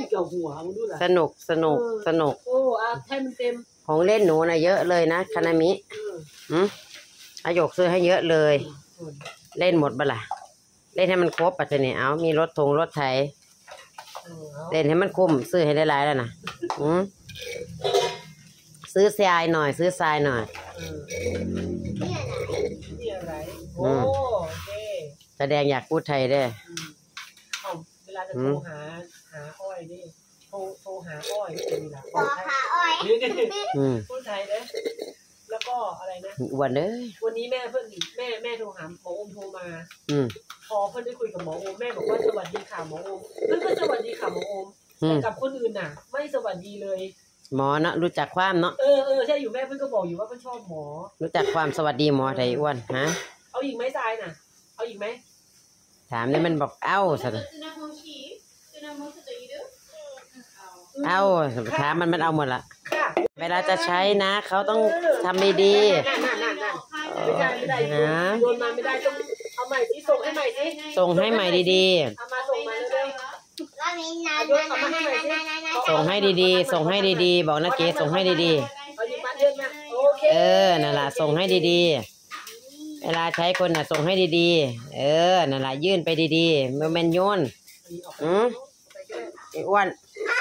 เกี่ยวหัวมึงดูล่ะสนุกโอ้ให้มันเต็มของเล่นหนูนะเยอะเลยนะคานามิอาหยกซื้อให้เยอะเลยเล่นหมดบ่ล่ะเล่นให้มันครบปัจจุบันเอามีรถไถเล่นให้มันคุ้มซื้อให้ได้หลายแล้วนะซื้อทรายหน่อยนี่อะไรโอเคแสดงอยากพูดไทยได้เวลาจะโทรหาอ้อยนี่โทรหาอ้อยเป็นล่ะโทรหาอ้อยพูดไทยเด้แล้วก็อะไรนะวันนี้แม่เพิ่งแม่โทรหาหมอโอมโทรมาพอเพิ่นได้คุยกับหมอโอมแม่บอกว่าสวัสดีค่ะหมอโอมเพิ่นก็สวัสดีค่ะหมอโอมแต่กับคนอื่นน่ะไม่สวัสดีเลยหมอเนาะรู้จักความเนาะใช่อยู่แม่เพิ่นก็บอกอยู่ว่าเพิ่นชอบหมอรู้จักความสวัสดีหมอไทยอ้วนฮะเอาอีกไหมทรายน่ะเอาอีกไหมถามนี่มันบอกเอ้าสัตว์เอ้าถามมันเอาหมดละเวลาจะใช้นะเขาต้องทำดีไม่ได้โยนมาไม่ได้ต้องเอาใหม่สิส่งให้ใหม่สิส่งให้ใหม่ดีๆเอามาส่งมาเร็วๆส่งให้ดีๆบอกนะเก๋ส่งให้ดีๆนั่นแหละส่งให้ดีๆเวลาใช้คนน่ะส่งให้ดีๆนั่นแหละยื่นไปดีๆเมื่อมันโยนอ้วน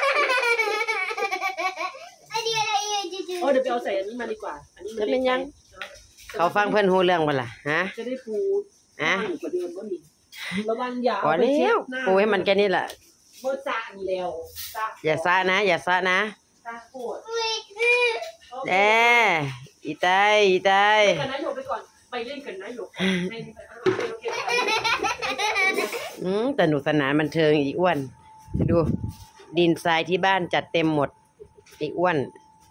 เดี๋ยวไปเอาใส่อันนี้มาดีกว่าอันนี้จะเป็นยังเขาฟังเพื่อนหูเรื่องบ่ล่ะฮะจะได้ปูกว่าเดิมก็มีระวังอย่าเอาไปเช็ดปูให้มันแค่นี้แหละโมจ่าอีแล้วอย่าซะนะอีไตกันนะหยกไปก่อนไปเล่นกันนะหยกแต่หนุกสนานบันเทิงอีอ้วนดูดินทรายที่บ้านจัดเต็มหมดอีอ้วน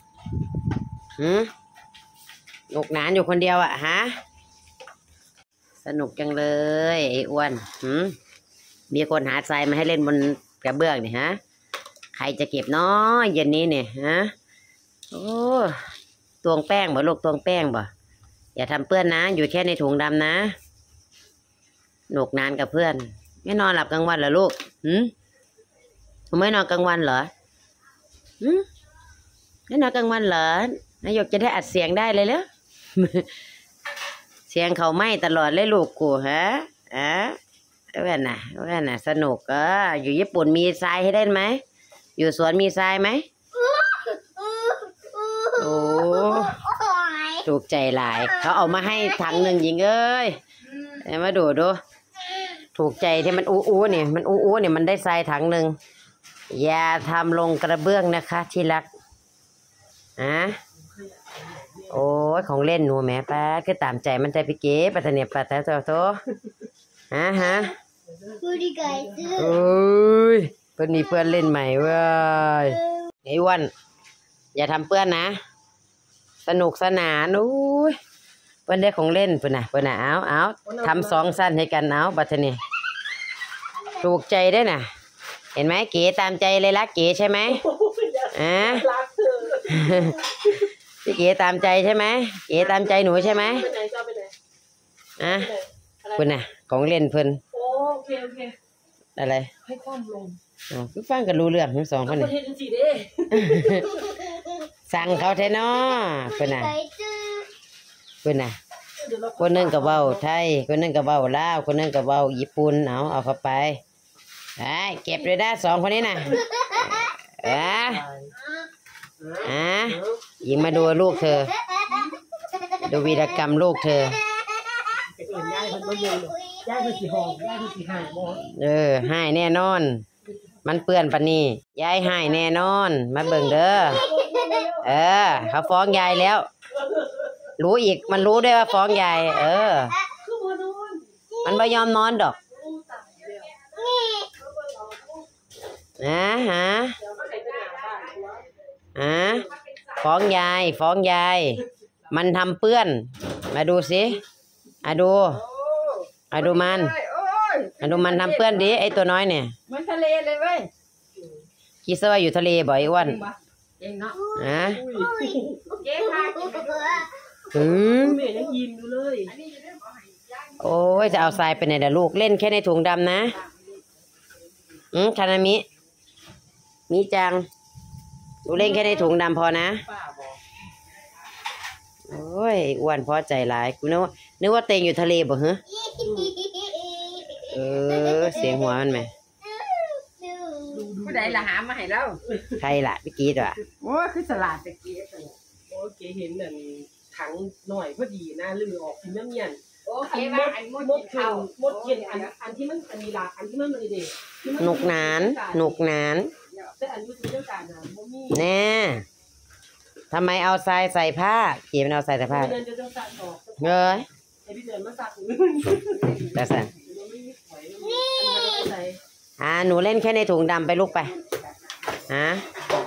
หนุกหนานอยู่คนเดียวฮะสนุกจังเลยไอ้อ้วนมีคนหาทรายมาให้เล่นบนกระเบื้องนี่ฮะใครจะเก็บน้อยเย็นนี้เนี่ยฮะโอ้ตวงแป้งบ่ลูกตวงแป้งบ่อย่าทำเปื้อนนะอยู่แค่ในถุงดำนะหนุกนานกับเพื่อนไม่นอนหลับกลางวันเหรอลูกไม่นอนกลางวันเหรอไม่นอนกลางวันเหรอนายกจะได้อัดเสียงได้เลยเหรอเสียงเขาไหม้ตลอดเลยลูกกูฮะว่าน่ะสนุกอยู่ญี่ปุ่นมีทรายให้เล่นไหมอยู่สวนมีทรายไหมโอ้ถูกใจหลายเขาเอามาให้ถังหนึ่งหญิงเอ้ยมาดูถูกใจที่มันอู้เนี่ยมันอู้เนี่ยมันได้ทรายถังหนึ่งอย่าทำลงกระเบื้องนะคะที่รักโอ้ยของเล่นหนูแม่ป้าคือตามใจมันใจพี่เก๋ปัตเนียปัตแต่โตฮะโอ้ยเพื่อนมีเพื่อนเล่นใหม่เว้ยไอ้วันอย่าทำเพื่อนนะสนุกสนานโอ้ยเพื่อนได้ของเล่นเพื่อนน่ะเอาทำ2 สั้นให้กันเอาปัตเนียถูกใจได้น่ะเห็นไหมเก๋ตามใจเลยรักเก๋ใช่ไหมพี่เก๋ตามใจใช่ไหมเก๋ตามใจหนูใช่ไหมเพื่อนน่ะของเล่นเพื่อนโอเคอะไรให้ความลงพี่ฟังกันรู้เรื่องทั้ง2คนนี่สั่งเขาแท้เนาะเพื่อนน่ะคนนึงกับเบาไทยคนนึงกับเบาลาวคนนึงกับเบาญี่ปุ่นเอาเข้าไปเก็บเลยได้2 คนนี้นะยิงมาดูลูกเธอดูวีรกรรมลูกเธอให้แน่นอนมันเปื้อนปะนี่ยายให้แน่นอนมาเบิ่งเด้อเขาฟ้องยายแล้วรู้อีกมันรู้ด้วยว่าฟ้องยายมันไม่ยอมนอนดอกฟ้องยายมันทำเปื้อนมาดูสิดูมันทำเปื้อนดิไอตัวน้อยเนี่ยมันทะเลเลยเว้ยคิดซะว่าอยู่ทะเลบ่อยอ้วนเองเนาะเจ๊ค่ะแม่ยังยิ้มอยู่เลยโอ้ยจะเอาทรายไปไหนเดี๋ยวลูกเล่นแค่ในถุงดำนะคานามิมีจังหนูเล่นแค่ในถุงดำพอนะป้าบอกโอ้ยอ้วนพอใจหลายกูนึกว่าเตงอยู่ทะเลบ่เหรอเสียงหัวมันไหมผู้ใดละหามาให้เราใครล่ะพี่กีดว่ะโอ้คือสลัดตะกี้โอเคเห็นนั่นถังหน่อยพอดีนะลือออกกินน้ำเมียนโอเคว่าอันมดมดกินข้าวมดเขียนอันที่มันอันนี้ละอันที่มันมันเด็กหนุกหนานหนุกหนานแต่อันนี้คือเรื่องการนะบ่มีแน่ทำไมเอาทรายใส่ผ้าเกีมันเอาทรายใส่ผ้าเดินจะต้องสั่งออกเงยไอพี่เดินมาสั่งแต่สั่นไม่มีหอยอันนี้ใส่หนูเล่นแค่ในถุงดำไปลูกไปฮะ